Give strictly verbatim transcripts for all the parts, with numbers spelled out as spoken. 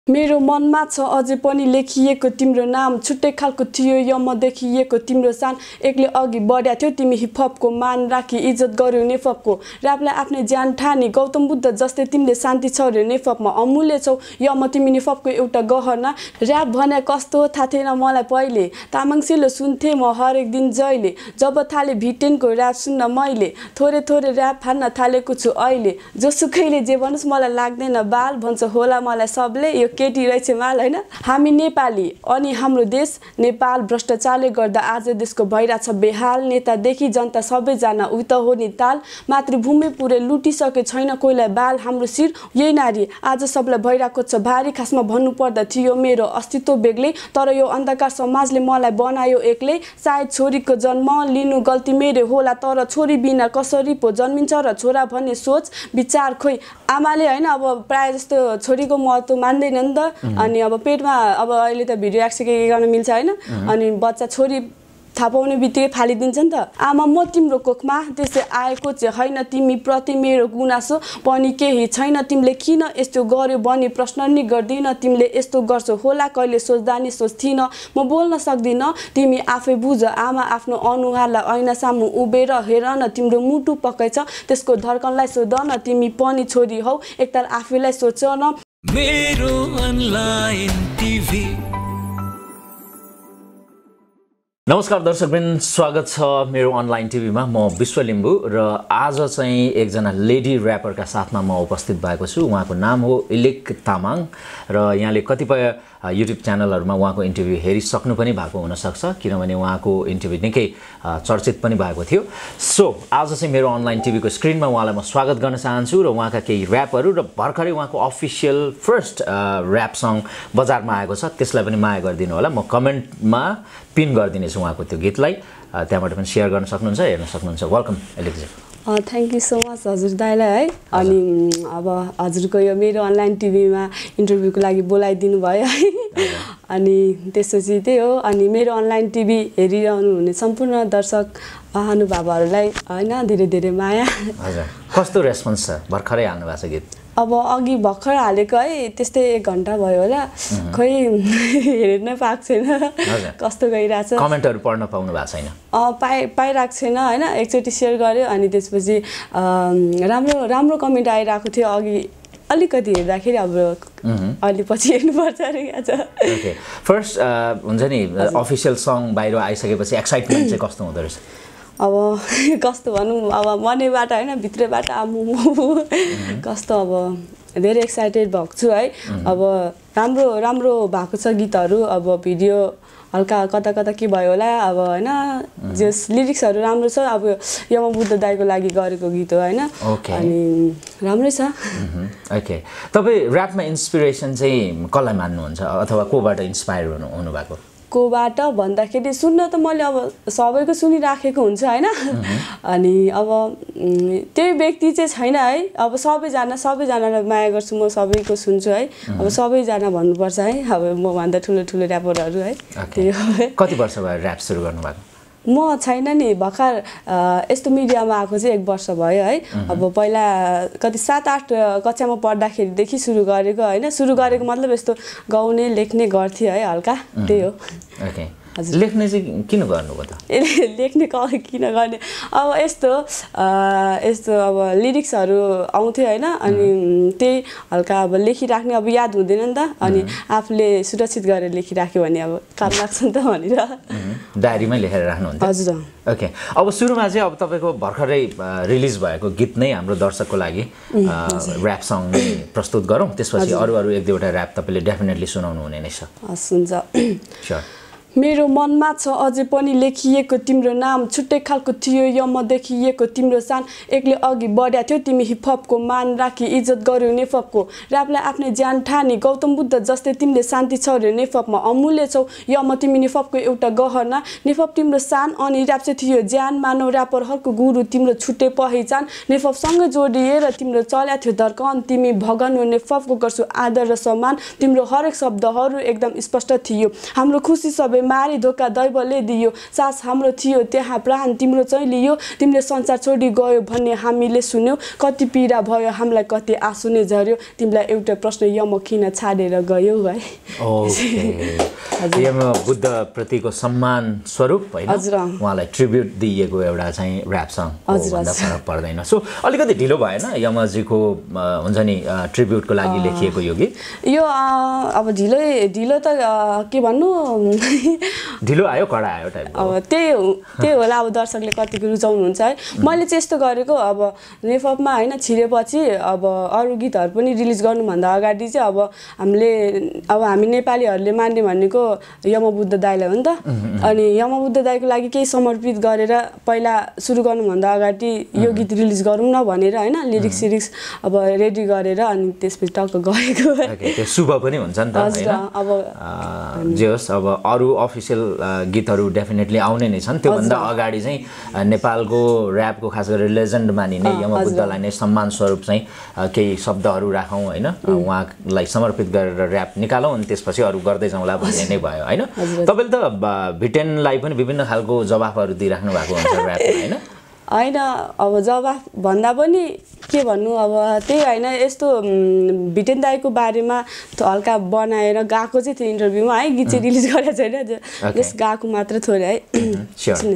मेरो मनमा छ अझै पनि लेखिएको तिम्रो नाम छुट्टै खालको थियो यम देखिएको तिम्रो सान एक्लै अघि बढ्या थियो तिमी हिपहपको मान राखी इज्जत गर्यौ नेफपको र्यापलाई आफ्नै ज्यान ठानी गौतम बुद्ध जस्तै तिमीले शान्ति छौ रे नेफपमा अमूल्य छौ यम तिमी नेफपको एउटा गहना र्याप भने कस्तो थाहा थिएन मलाई पहिले तामाङ सेलो सुन्थे म हरेक दिन जहिले जब थाले भिटेनको र्याप सुन्न मैले थोरै थोरै र्याप फान्न थालेको छु अहिले जोसुकैले जे भन्नुस् मलाई लाग्दैन बाल भन्छ होला मलाई सबले यो केटी रहेछ माल हैन हामी नेपाली अनि हाम्रो देश नेपाल भ्रष्टाचारले गर्दा आज देशको भइराछ बेहाल नेतादेखि जनता सबैजना उही त हो नि ताल मातृभूमि पुरै लुटिसके छैन कोहीलाई बाल हाम्रो शिर यही नारी आज सबलाई भइराको छ भारी खासमा भन्नु पर्दा थियो मेरो अस्तित्व बेग्लै तर यो अन्धकार समाजले मलाई बनायो एक्लै सायद छोरीको जन्म लिनु गल्ती मेरो होला तर छोरी बिना कसरी पो जन्मिन्छ र छोरा भन्ने सोच विचार खोइ आमाले हैन अब प्राय जस्तो छोरीको महत्त्व मान्दैन नि त अनि अब पेटमा अब अहिले त भिडियो एक्स के गर्न मिल्छ हैन अनि बच्चा छोरी थाहा पाउने बित्तिकै फालिदिन्छ नि त आमा म तिम्रो कोखमा त्यसै आएको चाहिँ हैन तिमी प्रति मेरो गुनासो पनि केही छैन तिमीले किन यस्तो गर्यो भनी प्रश्न नि गर्दिन तिमीले यस्तो गर्छौ होला कहिले सोच्दा नि सोच्थिन म बोल्न सक्दिन तिमी आफै बुझ आमा आफ्नो अनुहारलाई ऐना सामु उभेर हेर न तिम्रो मुटु पक्कै छ त्यसको धड्कनलाई सोध न तिमी पनि छोरी हौ एकताल आफैलाई सोच न मेरो अनलाइन टिभी। नमस्कार दर्शकवृन्द, स्वागत छ मेरो अनलाइन टिभीमा। म विश्व लिम्बू र आज चाहिँ एकजना लेडी र्यापरका साथमा म उपस्थित भएको छु। उहाँको नाम हो इलेक तामाङ र यहाँले कतिपय युट्युब च्यानलहरुमा उहाँको इन्टरभ्यु हेरिसक्नु पनि भएको हुन सक्छ किनभने उहाँको इन्टरभ्यु निकै चर्चित पनि भएको थियो। सो आज चाहिँ मेरो अनलाइन टिभीको स्क्रिनमा उहाँलाई म स्वागत गर्न चाहन्छु र उहाँका केही र्यापहरू र भर्खरै उहाँको अफिसियल फर्स्ट र्याप सङ बजारमा आएको छ त्यसलाई पनि माया गरिदिनु होला। म कमेन्टमा पिन गरिदिनेछु उहाँको त्यो गीतलाई, त्यहाँबाट पनि शेयर गर्न सक्नुहुन्छ, हेर्न सक्नुहुन्छ। Welcome Alex. Thank you so much हजुर दाइलाई है। अनि अब हजुरको यो मेरो अनलाइन टिभीमा इन्टरभ्युको लागि बोलाइदिनु भयो है। अनि त्यसपछि त्यही हो। अनि मेरो अनलाइन टिभी हेरिरहनु हुने सम्पूर्ण दर्शक महानुभावहरूलाई होइन धेरै धेरै माया। हजुर, कस्तो रेस्पोन्स छ? भर्खरै हाल्नु भएको छ गीत? अब अघि भर्खर हालेको है, त्यस्तै एक घन्टा भयो होला। खै हेर्न पाएको छैन कस्तो गइरहेछ। कमेन्टहरू पढ्न पाउनु भएको छैन? पाइ पाइरहेको छैन होइन। एकचोटि सेयर गर्यो अनि त्यसपछि राम्रो राम्रो कमेन्ट आइरहेको थियो अघि अलिकति हेर्दाखेरि। अब अलि पछि हेर्नुपर्छ अरे क्या छ। ओके, फर्स्ट हुन्छ नि अफिसियल सङ बाहिर आइसकेपछि एक्साइटमेन्ट चाहिँ कस्तो हुँदो रहेछ? अब कस्तो भनौँ, अब मनैबाट होइन भित्रैबाट आमु कस्तो अब धेरै एक्साइटेड भएको छु है। अब राम्रो राम्रो भएको छ गीतहरू। अब भिडियो हल्का कता कता के भयो होला अब होइन, जस लिरिक्सहरू राम्रो छ। अब यम बुद्ध दाइको लागि गरेको गीत हो होइन। अनि राम्रै छ। ओके, तपाईँ र्यापमा इन्सपिरेसन चाहिँ कसलाई मान्नुहुन्छ अथवा कोबाट इन्सपायर हुनु हुनुभएको? कोबाट भन्दाखेरि सुन्न त मैले अब सबैको सुनिराखेको हुन्छ होइन। अनि अब त्यही व्यक्ति चाहिँ छैन है। अब सबैजना सबैजनालाई माया गर्छु म, सबैको सुन्छु है। अब सबैजना भन्नुपर्छ है। अब मभन्दा ठुलो ठुलो ऱ्यापरहरू है। त्यही हो। कति वर्ष भयो र्याप सुरु गर्नुभएको? म छैन नि, भर्खर यस्तो मिडियामा आएको चाहिँ एक वर्ष भयो है। अब पहिला कति सात आठ कक्षामा पढ्दाखेरिदेखि सुरु गरेको होइन। सुरु गरेको मतलब यस्तो गाउने लेख्ने गर्थेँ है हल्का, त्यही हो। ओके, लेख्ने चाहिँ किन गर्नुभयो त? लेख्ने किन गर्ने, अब यस्तो यस्तो अब लिरिक्सहरू आउँथ्यो होइन। अनि त्यही हल्का अब लेखिराख्ने, अब याद हुँदैन नि त। अनि आफूले सुरक्षित गरेर लेखिराख्यो भने अब काम लाग्छ नि त भनेर डायरीमै लेखेर राख्नुहुन्छ? हजुर। ओके, अब सुरुमा चाहिँ अब तपाईँको भर्खरै रिलिज भएको गीत नै हाम्रो दर्शकको लागि र्याप सङ नै प्रस्तुत गरौँ, त्यसपछि अरू अरू एक दुईवटा र्याप तपाईँले डेफिनेटली सुनाउनु हुने नै छ। हस्, हुन्छ। स्योर। मेरो मनमा छ अझै पनि लेखिएको तिम्रो नाम छुट्टै खालको थियो यम देखिएको तिम्रो सान एक्लै अघि बढ्या थियो तिमी हिपहपको मान राखी इज्जत गर्यौ नेफपको र्यापलाई आफ्नै ज्यान ठानी गौतम बुद्ध जस्तै तिमीले शान्ति छौ रे नेफपमा अमूल्य छौ यम तिमी नेफपको एउटा गहना नेफप तिम्रो सान अनि र्याप चाहिँ थियो ज्यान मानव र्यापरहरूको गुरु तिम्रो छुट्टै पहिचान नेफपसँग जोडिएर तिम्रो चल्या थियो धर्कन तिमी भगन हो नेफपको गर्छु आदर र सम्मान तिम्रो हरेक शब्दहरू एकदम स्पष्ट थियो हाम्रो खुसी सबै सबैलाई मारी धोका दैवले दियो सास हाम्रो थियो त्यहाँ प्राण तिम्रो चाहिँ लियो तिमीले संसार छोडी गयो भन्ने हामीले सुन्यौ कति पीडा भयो हामीलाई कति आँसु नै झर्यो तिमीलाई एउटा प्रश्न यम किन छाडेर गयो है यम बुद्ध प्रतिको सम्मान स्वरूप हैन उहाँलाई ट्रिब्युट दिएको एउटा चाहिँ र्याप सङ हो भन्दा फरक पर्दैन सो अलिकति ढिलो भएन यमजीको हुन्छ नि ट्रिब्युटको लागि लेखिएको यो गीत यो अब ढिलै ढिलो त के भन्नु ढिलो आयो कडा आयो टाइप अब त्यही त्यही होला अब दर्शकले कतिको रुचाउनुहुन्छ है मैले चाहिँ यस्तो गरेको अब नेफपमा हैन छिरेपछि अब अरू गीतहरू पनि रिलिज गर्नुभन्दा अगाडि चाहिँ अब हामीले अब हामी नेपालीहरूले मान्ने भनेको यमबुद्ध दाइलाई हो नि त अनि यमबुद्ध दाइको लागि केही समर्पित गरेर पहिला सुरु गर्नुभन्दा अगाडि यो गीत रिलिज गरौँ न भनेर हैन लिरिक्स सिरिक्स अब रेडी गरेर अनि त्यसपछि टक्क गएको त्यो शुभ पनि हुन्छ नि त हैन अब जे होस् अब अरू अफिसियल गीतहरू डेफिनेटली आउने नै छन् त्योभन्दा अगाडि चाहिँ नेपालको र्यापको खास गरेर लेजेन्ड मानिने यमबुद्धलाई नै सम्मान स्वरूप चाहिँ केही शब्दहरू राखौँ हैन उहाँलाई समर्पित गरेर र्याप निकालौँ अनि त्यसपछि अरू गर्दै जाउँला भन्ने नै भयो हैन तपाईले त भिटेनलाई पनि विभिन्न खालको जवाफहरू दिइराख्नु भएको हुन्छ र्यापमा हैन हैन अब जवाफ भन्दा पनि के भन्नु अब त्यही हैन यस्तो भिटेन दाइको बारेमा हल्का बनाएर गाएको चाहिँ थियो इन्टरभ्यूमा है गीत चाहिँ रिलिज गरेको छैन जस गाएको मात्र थोरै है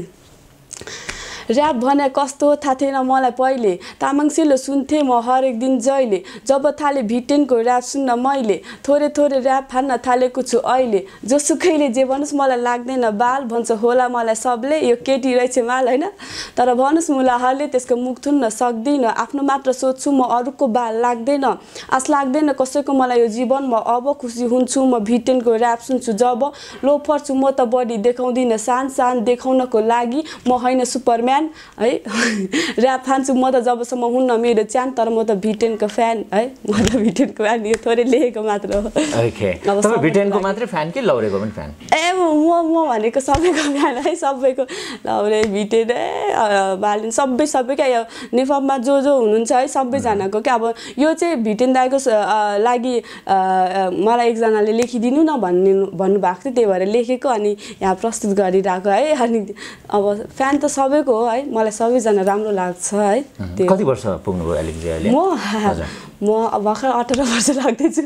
र्याप भने कस्तो थाहा थिएन मलाई पहिले तामाङसिलो सुन्थेँ म हरेक दिन जहिले जब थाले भिटेनको र्याप सुन्न मैले थोरै थोरै र्याप फान्न थालेको छु अहिले जोसुकैले जे भन्नुहोस् मलाई लाग्दैन बाल भन्छ होला मलाई सबले यो केटी रहेछ माल हैन तर भन्नुहोस् मुलाहरले त्यसको मुख थुन्न सक्दिनँ आफ्नो मात्र सोच्छु म अरूको बाल लाग्दैन आस लाग्दैन कसैको मलाई यो जीवनमा अब खुसी हुन्छु म भिटेनको र्याप सुन्छु जब लो पर्छु म त बढी देखाउँदिनँ सान सान देखाउनको लागि म हैन सुपरम्यान है र्याप फान्छु म त जबसम्म हुन्न मेरो च्यान तर म त भिटेनको फ्यान है म त भिटेनको फ्यान यो थोरै लेखेको मात्र हो ओके तपाईं भिटेनको मात्रै फ्यान कि लौरेको पनि फ्यान ए म म भनेको सबैको फ्यान है सबैको लौरे भिटेन बालिन सबै सबै क्या नेफपमा जो जो हुनुहुन्छ है सबैजनाको क्या अब यो चाहिँ भिटेन दाइको लागि मलाई एकजनाले लेखिदिनु न भन्ने भन्नुभएको थियो त्यही भएर लेखेको अनि यहाँ प्रस्तुत गरिरहेको है अनि अब फ्यान त सबैको हो है मलाई सबैजना राम्रो लाग्छ है कति वर्ष पुग्नुभयो एलेक्जी अहिले म म भर्खर अठार वर्ष लाग्दैछु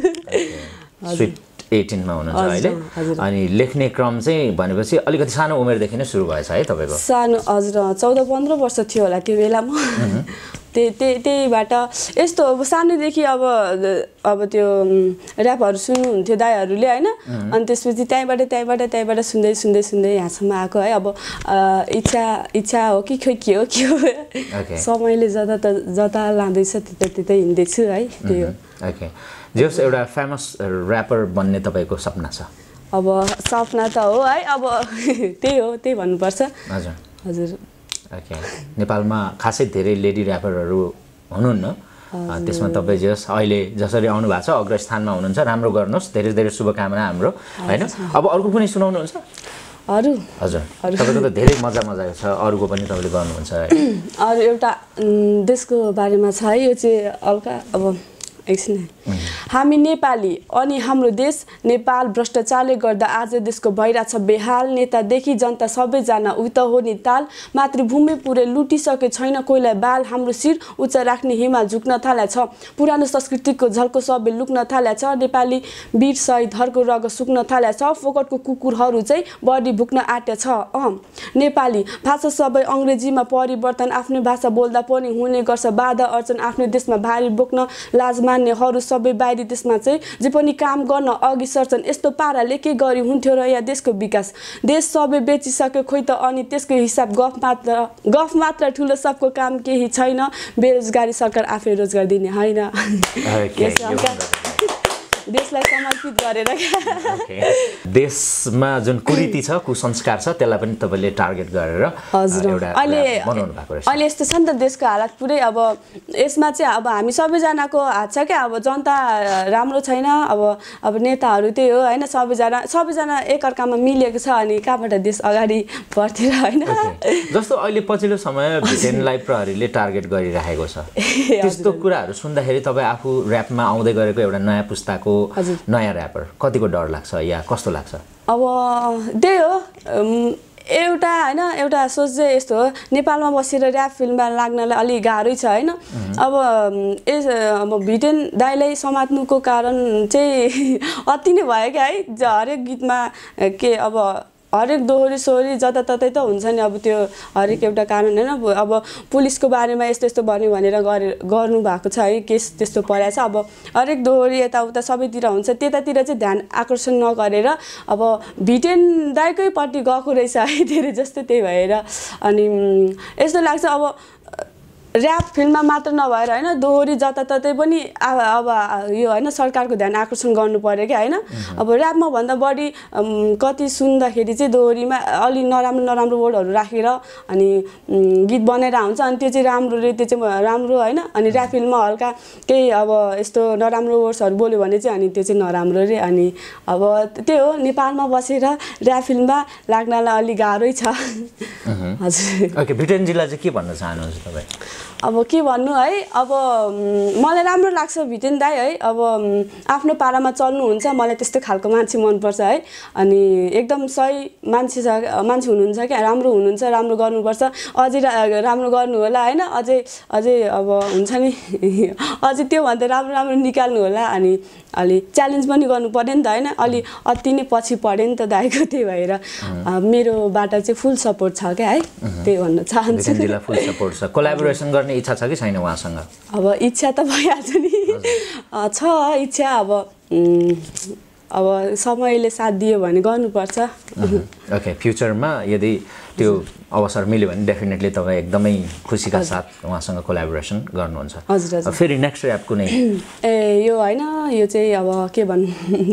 स्विट अठार मा हुनुहुन्छ अहिले अनि लेख्ने क्रम चाहिँ भनेपछि अलिकति सानो उमेरदेखि नै सुरु भएछ है तपाईको सानो हजुर चौध पन्ध्र वर्ष थियो होला त्यो बेलामा त्यही त्यही त्यहीबाट यस्तो अब सानैदेखि अब अब त्यो र्यापहरू सुन्नुहुन्थ्यो दाइहरूले होइन अनि त्यसपछि त्यहीँबाट त्यहीँबाट त्यहीँबाट सुन्दै सुन्दै सुन्दै यहाँसम्म आएको है अब इच्छा इच्छा हो कि खोइ के हो के हो समयले जता त जता लाँदैछ त्यता त्यतै हिँड्दैछु है त्यही हो ओके जस एउटा फेमस र्यापर बन्ने तपाईँको सपना छ अब सपना त हो है अब त्यही हो त्यही भन्नुपर्छ हजुर हजुर ओके नेपालमा खासै धेरै लेडी र्यापरहरू हुनुहुन्न त्यसमा तपाईँ जस अहिले जसरी आउनु भएको छ अग्रस्थानमा हुनुहुन्छ राम्रो गर्नुहोस् धेरै धेरै शुभकामना हाम्रो हैन अब अर्को पनि सुनाउनुहुन्छ अरु हजुर तपाईको त धेरै मजा मजाको छ अरूको पनि तपाईले गर्नुहुन्छ है अरु एउटा देशको बारेमा छ है यो चाहिँ हल्का अब एकछिन हामी नेपाली अनि हाम्रो देश नेपाल भ्रष्टाचारले गर्दा आज देशको भइरहेछ बेहाल नेतादेखि जनता सबैजना उही त हो नि ताल मातृभूमि पुरै लुटिसके छैन कोहीलाई बाल हाम्रो शिर उच्च राख्ने हिमाल झुक्न थालेछ पुरानो संस्कृतिको झल्को सबै लुक्न थालेछ नेपाली वीर शहीदहरूको रग सुक्न थालेछ फोकटको कुकुरहरू चाहिँ बढी भुक्न आँटेछ अ नेपाली भाषा सबै अंग्रेजीमा परिवर्तन आफ्नो भाषा बोल्दा पनि हुने गर्छ बाधा अर्चन आफ्नो देशमा भारी बोक्न लाज मान्नेहरू सबै बाहिरी देशमा चाहिँ जे पनि काम गर्न अघि सर्छन् यस्तो पाराले के गरी हुन्थ्यो र यहाँ देशको विकास देश सबै बेचिसक्यो खोइ त अनि त्यसको हिसाब गफ मात्र गफ मात्र ठुलो सबको काम केही छैन बेरोजगारी सरकार आफै रोजगार दिने हैन देशलाई समर्पित गरेर देशमा जुन कुरीति छ कुसंस्कार छ त्यसलाई पनि तपाईले टार्गेट गरेर एउटा अहिले बनाउनु भएको रहेछ अहिले यस्तो छ नि त देशको हालत पुरै अब यसमा चाहिँ अब हामी सबैजनाको हात छ क्या अब जनता राम्रो छैन अब अब नेताहरू त्यही हो हैन सबैजना सबैजना एकअर्कामा मिलेको छ अनि कहाँबाट देश अगाडि बढ्थ्यो हैन जस्तो अहिले पछिल्लो समय भिटेनलाई प्रहरीले टार्गेट गरिरहेको छ त्यस्तो कुराहरू सुन्दाखेरि तपाई आफू र्यापमा आउँदै गरेको एउटा नयाँ पुस्ताको नयाँ ऱ्यापर कतिको डर लाग्छ या कस्तो लाग्छ? अब त्यही हो एउटा होइन एउटा सोच चाहिँ यस्तो हो, नेपालमा बसेर ऱ्याप फिल्ममा लाग्नलाई अलिक गाह्रै छ होइन। अब यस अब भिटेन दाइलाई समात्नुको कारण चाहिँ अति नै भयो क्या है। हरेक गीतमा के अब हरेक दोहोरी सोहोरी जताततै त हुन्छ नि, अब त्यो हरेक एउटा कारण होइन। अब पुलिसको बारेमा यस्तो यस्तो भन्यो भनेर गरे गर्नु भएको छ है, केस त्यस्तो परेको छ। अब हरेक दोहोरी यताउता सबैतिर हुन्छ, त्यतातिर चाहिँ ध्यान आकर्षण नगरेर अब भिटेन दाइकैपट्टि गएको रहेछ है धेरै जस्तो। त्यही भएर अनि यस्तो लाग्छ अब ऱ्याप फिल्ममा मात्र नभएर होइन दोहोरी जताततै पनि अब यो होइन सरकारको ध्यान आकर्षण गर्नु पर्यो क्या होइन। अब ऱ्यापमा भन्दा बढी कति सुन्दाखेरि चाहिँ दोहोरीमा अलि नराम्रो नराम्रो वर्डहरू राखेर अनि गीत बनाएर हुन्छ, अनि त्यो चाहिँ राम्रो रे त्यो चाहिँ राम्रो होइन। अनि ऱ्याप फिल्ममा हल्का केही अब यस्तो नराम्रो वर्ड्सहरू बोल्यो भने चाहिँ अनि त्यो चाहिँ नराम्रो रे। अनि अब त्यही हो, नेपालमा बसेर ऱ्याप फिल्ममा लाग्नलाई अलिक गाह्रै छ। हजुर। ओके, भिटेनजीलाई चाहिँ के भन्न चाहनुहुन्छ तपाईँ? अब के भन्नु है, अब मलाई राम्रो लाग्छ भिटेन दाइ है। अब आफ्नो पारामा चल्नुहुन्छ, मलाई त्यस्तो खालको मान्छे मनपर्छ है। अनि एकदम सही मान्छे छ, मान्छे हुनुहुन्छ क्या, राम्रो हुनुहुन्छ, राम्रो गर्नुपर्छ, अझै राम्रो गर्नु होला होइन। अझै अझै अब हुन्छ नि अझै त्योभन्दा राम्रो राम्रो निकाल्नु होला। अनि अलि च्यालेन्ज पनि गर्नु पर्यो नि त होइन, अलि अति नै पछि पढ्यो नि त दाइको। त्यही भएर मेरोबाट चाहिँ फुल सपोर्ट छ क्या है, त्यही भन्न चाहन्छु। भिटेनजीलाई फुल सपोर्ट छ। कोलाबोरेसन गर्ने इच्छा छ कि छैन उहाँसँग? अब इच्छा त भइहाल्छ नि, छ इच्छा। अब अब समयले साथ दियो भने गर्नुपर्छ। ओके, फ्युचरमा यदि त्यो अवसर मिल्यो भने डेफिनेटली तपाईँ एकदमै खुसीका साथ उहाँसँग कोलाबोरेसन गर्नुहुन्छ। हजुर हजुर। फेरि नेक्स्ट ऱ्याप कुनै? ए यो होइन, यो चाहिँ अब के भन्नु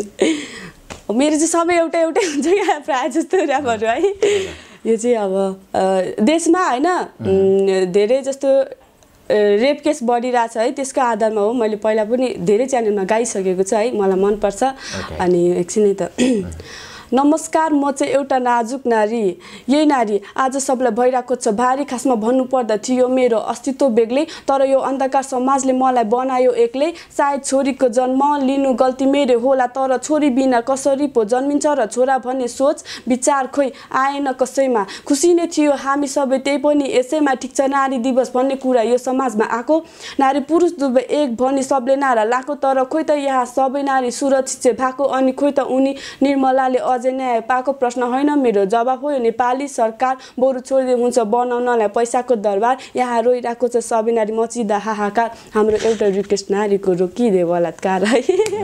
मेरो चाहिँ सबै एउटै एउटै हुन्छ क्या प्रायः जस्तो ऱ्यापहरू है। यो चाहिँ अब देशमा होइन धेरै जस्तो रेप केस बढिरहेछ है, त्यसको आधारमा हो। मैले पहिला पनि धेरै च्यानलमा गाइसकेको छु है, मलाई मनपर्छ। अनि एकछिन त नमस्कार, म चाहिँ एउटा नाजुक नारी, यही नारी आज सबलाई भइरहेको छ भारी। खासमा भन्नुपर्दा थियो मेरो अस्तित्व बेग्लै, तर यो अन्धकार समाजले मलाई बनायो एक्लै। सायद छोरीको जन्म लिनु गल्ती मेरो होला, तर छोरी बिना कसरी पो जन्मिन्छ र छोरा भन्ने सोच विचार खोइ आएन कसैमा। खुसी नै थियो हामी सबै, त्यही पनि यसैमा ठिक छ। नारी दिवस भन्ने कुरा यो समाजमा आएको, नारी पुरुष दुवै एक भन्ने सबले नारा लाएको, तर खोइ त यहाँ सबै नारी सुरक्षित चाहिँ भएको। अनि खोइ त उनी निर्मलाले अझै न्याय पाएको? प्रश्न होइन मेरो जवाब हो यो, नेपाली सरकार बरु छोडिदिए हुन्छ बनाउनलाई पैसाको दरबार। यहाँ रोइरहेको छ सबै नारी मचिँदा हाहाकार, हाम्रो एउटा रिक्वेस्ट नारीको रोकिदे बलात्कार है।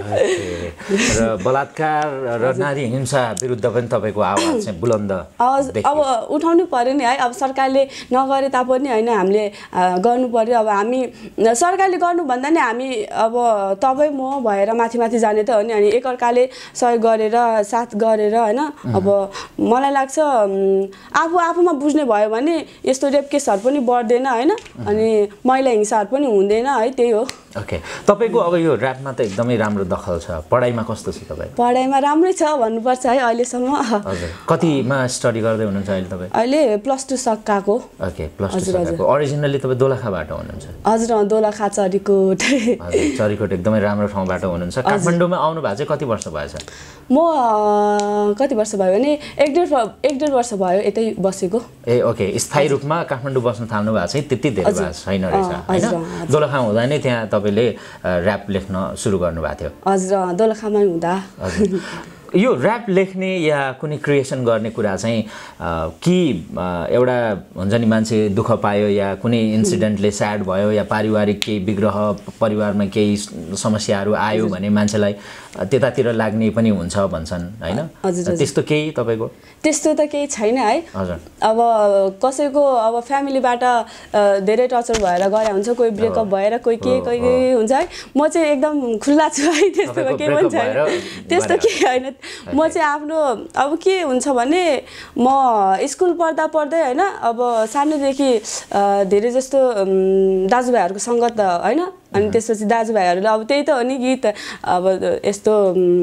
र बलात्कार र नारी हिंसा विरुद्ध पनि तपाईँको आवाज चाहिँ बुलन्द अब उठाउनु पर्यो नि है। अब सरकारले नगरे तापनि होइन हामीले गर्नु पर्यो। अब हामी सरकारले गर्नु भन्दा नि हामी अब तपाईँ म भएर माथि माथि जाने त हो नि। अनि एकअर्काले सहयोग गरेर साथ गरेर होइन। अब मलाई लाग्छ आफू आफूमा बुझ्ने भयो भने यस्तो रेप केसहरू पनि बढ्दैन होइन, अनि महिला हिंसाहरू पनि हुँदैन है। त्यही हो। ओके, तपाईँको अब यो ऱ्यापमा त एकदमै राम्रो दखल छ, पढाइमा कस्तो छ तपाईँ? पढाइमा राम्रै छ भन्नुपर्छ है अहिलेसम्म। हजुर, कतिमा स्टडी गर्दै हुनुहुन्छ अहिले तपाईँ? अहिले प्लस टू सकाएको। ओके, प्लस टू सकाएको। ओरिजिनली तपाईँ दोलखाबाट हुनुहुन्छ? हजुर, दोलखा चरीकोट। हजुर, चरीकोट एकदमै राम्रो ठाउँबाट हुनुहुन्छ। काठमाडौँमा आउनु भएको चाहिँ कति वर्ष भएछ? म कति वर्ष भयो भने एक डेढ एक डेढ वर्ष भयो यतै बसेको। ए ओके, स्थायी रूपमा काठमाडौँ बस्न थाल्नु भएको चाहिँ त्यति धेरै भएको छैन रहेछ होइन? दोलखा हुँदा नै त्यहाँ तपाईँले ऱ्याप लेख्न सुरु गर्नुभएको थियो? हजुर, दोलखामै हुँदा। यो ऱ्याप लेख्ने या कुनै क्रिएसन गर्ने कुरा चाहिँ कि एउटा हुन्छ नि मान्छे दुःख पायो या कुनै इन्सिडेन्टले स्याड भयो या पारिवारिक केही विग्रह परिवारमा केही समस्याहरू आयो भने मान्छेलाई त्यतातिर लाग्ने पनि हुन्छ भन्छन् होइन? त्यस्तो केही तपाईँको? त्यस्तो त केही छैन है। हजुर, अब कसैको अब फ्यामिलीबाट धेरै टर्चर भएर गए हुन्छ, कोही ब्रेकअप भएर कोही के कोही के हुन्छ है। म चाहिँ एकदम खुल्ला छु है, त्यस्तोमा केही पनि छैन, त्यस्तो केही होइन। म चाहिँ आफ्नो अब के हुन्छ भने म स्कुल पढ्दा पढ्दै होइन अब सानैदेखि धेरै जस्तो दाजुभाइहरूको सङ्गत होइन। अनि त्यसपछि दाजुभाइहरूले अब त्यही त हो नि गीत अब यस्तो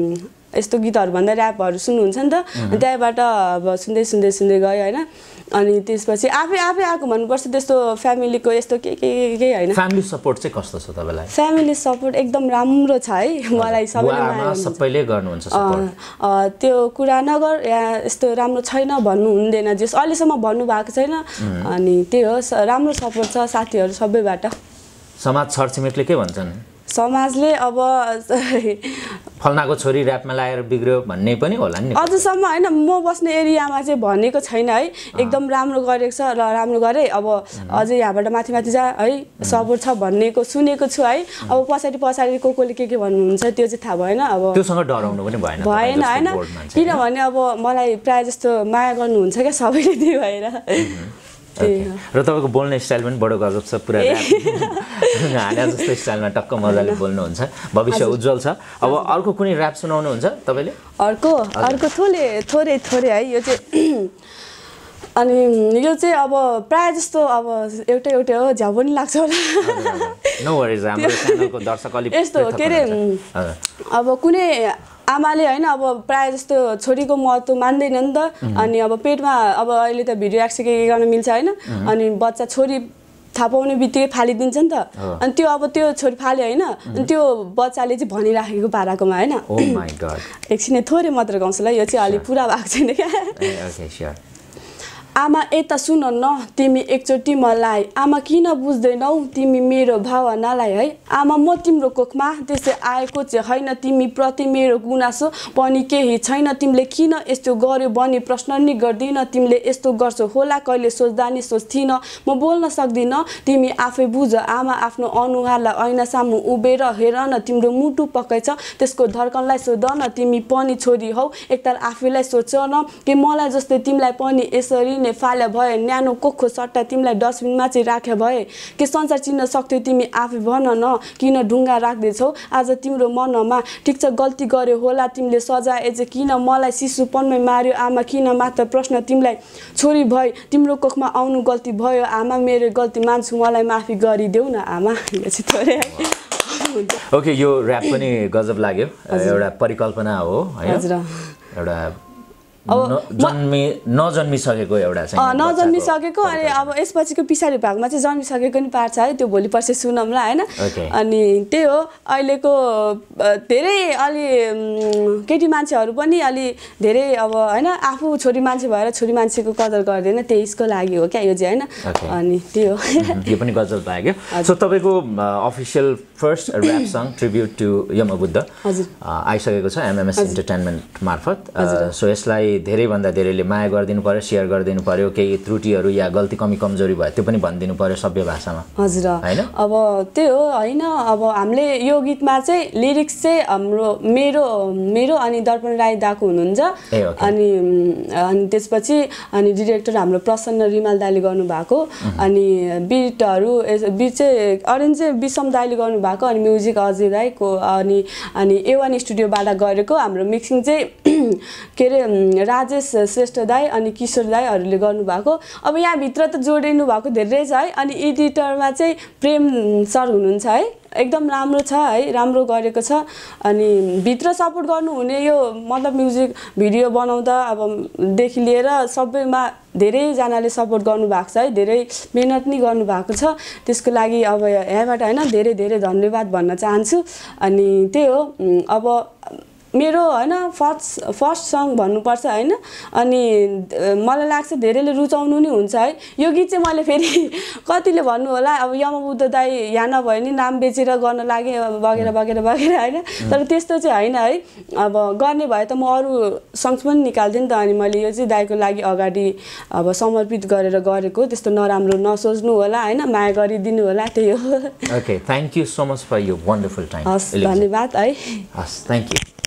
यस्तो गीतहरू भन्दा ऱ्यापहरू सुन्नुहुन्छ नि त त्यहाँबाट अब सुन्दै सुन्दै सुन्दै गयो होइन अनि त्यसपछि आफै आफै आएको भन्नुपर्छ त्यस्तो फ्यामिलीको यस्तो के के के होइन फ्यामिली सपोर्ट चाहिँ कस्तो छ तपाईँलाई फ्यामिली सपोर्ट एकदम राम्रो छ है मलाई सबैले सबैले गर्नुहुन्छ सपोर्ट त्यो कुरा नगर या यस्तो राम्रो छैन भन्नु हुँदैन जस अहिलेसम्म भन्नु भएको छैन अनि त्यही हो राम्रो सपोर्ट छ साथीहरू सबैबाट समाज छरछिमेकले के भन्छन् समाजले अब फल्नाको छोरी ऱ्यापमा लागेर बिग्रियो भन्ने पनि होला नि अझसम्म होइन म बस्ने एरियामा चाहिँ भनेको छैन है एकदम राम्रो गरेको छ र राम्रो गरे अब अझै यहाँबाट माथि माथि जा है सपोर्ट छ भन्नेको सुनेको छु है अब पछाडि पछाडि को कोले के के भन्नुहुन्छ त्यो चाहिँ थाहा भएन अब त्योसँग डराउनु पनि भएन भएन होइन किनभने अब मलाई प्रायः जस्तो माया गर्नुहुन्छ क्या सबैले त्यही भएर र तपाईँको बोल्ने स्टाइल पनि बडो गजब छ पुरा हाने जस्तो स्टाइलमा टक्क मजाले बोल्नुहुन्छ भविष्य उज्जवल छ अब अर्को कुनै ऱ्याप सुनाउनुहुन्छ तपाईँले अर्को अर्को थोरै थोरै थोरै है यो चाहिँ अनि यो चाहिँ अब प्रायः जस्तो अब एउटै एउटै हो झ्याउ पनि लाग्छ होला नो वरिज हाम्रो च्यानलको दर्शक अलि यस्तो के अरे अब कुनै आमाले होइन अब प्रायः जस्तो छोरीको महत्त्व मान्दैन नि त अनि अब पेटमा अब अहिले त भिडियो एक्स के गर्न मिल्छ होइन अनि बच्चा छोरी थाहा पाउने बित्तिकै फालिदिन्छ नि त अनि त्यो अब त्यो छोरी फाल्यो होइन अनि त्यो बच्चाले चाहिँ भनिराखेको पाराकोमा होइन एकछिन थोरै मात्र गाउँछ ल यो चाहिँ अलिक पुरा भएको छैन क्या आमा यता सुन न तिमी एकचोटि मलाई आमा किन बुझ्दैनौ तिमी मेरो भावनालाई है आमा म तिम्रो कोखमा त्यसै आएको चाहिँ होइन तिमी प्रति मेरो गुनासो पनि केही छैन तिमीले किन यस्तो गर्यो भने प्रश्न नि गर्दिन तिमीले यस्तो गर्छौ होला कहिले सोच्दा नि सोच्थिन म बोल्न सक्दिन तिमी आफै बुझ आमा आफ्नो अनुहारलाई ऐना सामु उभिएर हेर न तिम्रो मुटु पक्कै छ त्यसको धड्कनलाई सोध न तिमी पनि छोरी हौ एकताल आफैलाई सोच न कि मलाई जस्तै तिमीलाई पनि यसरी नै फाले भए न्यानो कोखो सट्टा तिमीलाई डस्टबिनमा चाहिँ राखे भए के संसार चिन्न सक्थ्यौ तिमी आफै भन न किन ढुङ्गा राख्दैछौ आज तिम्रो मनमा ठिक छ गल्ती गर्यो होला तिमीले सजाए चाहिँ किन मलाई शिशुपनमै मार्यो आमा किन मात्र प्रश्न तिमीलाई छोरी भए तिम्रो कोखमा आउनु गल्ती भयो आमा मेरो गल्ती मान्छु मलाई माफी गरिदेऊ न आमा यो चाहिँ थोरै ओके यो ऱ्याप पनि गजब लाग्यो एउटा परिकल्पना हो हैन एउटा जन्मी नजन्मिसकेको एउटा चाहिँ नजन्मिसकेको अनि अब यसपछिको पछाडि भागमा चाहिँ जन्मिसकेको नि पार्छ है त्यो भोलि पर्सि सुनौँला हैन अनि त्यही हो अहिलेको धेरै अलि केटी मान्छेहरू पनि अलि धेरै अब हैन आफू छोरी मान्छे भएर छोरी मान्छेको कदर गर्दैन त्यसको लागि हो क्या यो चाहिँ हैन अनि त्यही हो यो पनि गजब लाग्यो सो तपाईको official first rap song tribute to Yama Buddha हजुर आइसकेको छ एमएमएस एन्टरटेनमेन्ट मार्फत सो यसलाई धेरै भन्दा धेरैले माया गरिदिनु पर्यो शेयर गरिदिनु पर्यो केही त्रुटिहरू या गल्ती कमी कमजोरी भयो त्यो पनि भनिदिनु पर्यो सभ्य भाषामा हजुर हैन अब त्यही हो हैन अब हामीले यो गीतमा चाहिँ लिरिक्स चाहिँ हाम्रो मेरो मेरो अनि दर्पण राई दाको हुनुहुन्छ अनि अनि त्यसपछि अनि डाइरेक्टर हाम्रो प्रसन्न रिमाल दाइले गर्नु भएको अनि बिटहरू बिट चाहिँ अरेन्ज चाहिँ विषम दाइले गर्नु भएको अनि म्युजिक अजय राईको अनि अनि ए वान स्टुडियोबाट गरेको हाम्रो मिक्सिङ चाहिँ के अरे राजेश श्रेष्ठ दाई अनि किशोर दाईहरूले गर्नुभएको अब यहाँभित्र त जोडिनु भएको धेरै छ है अनि एडिटरमा चाहिँ प्रेम सर हुनुहुन्छ है एकदम राम्रो छ है राम्रो गरेको छ अनि भित्र सपोर्ट गर्नुहुने यो मतलब म्युजिक भिडियो बनाउँदा अब देखि लिएर सबैमा धेरैजनाले सपोर्ट गर्नुभएको छ है धेरै मेहनत नि गर्नुभएको छ त्यसको लागि अब यहाँबाट हैन धेरै धेरै धन्यवाद भन्न चाहन्छु अनि त्यही हो अब मेरो हैन फर्स्ट फर्स्ट सङ भन्नुपर्छ हैन अनि मलाई लाग्छ धेरैले रुचाउनु नि हुन्छ है यो गीत चाहिँ मैले फेरि कतिले भन्नु होला अब यमबुद्ध दाइ यहाँ नभए नि नाम बेचेर गर्न लागे बगेर बगेर बगेर हैन तर त्यस्तो चाहिँ हैन है अब गर्ने भए त म अरू सङ्ग्स पनि निकाल्थे नि त अनि मैले यो चाहिँ दाइको लागि अगाडि अब समर्पित गरेर गरेको त्यस्तो नराम्रो नसोच्नु होला हैन माया गरिदिनु होला त्यही हो okay thank you so much for your wonderful time हस् धन्यवाद है हस् थ्यांक यू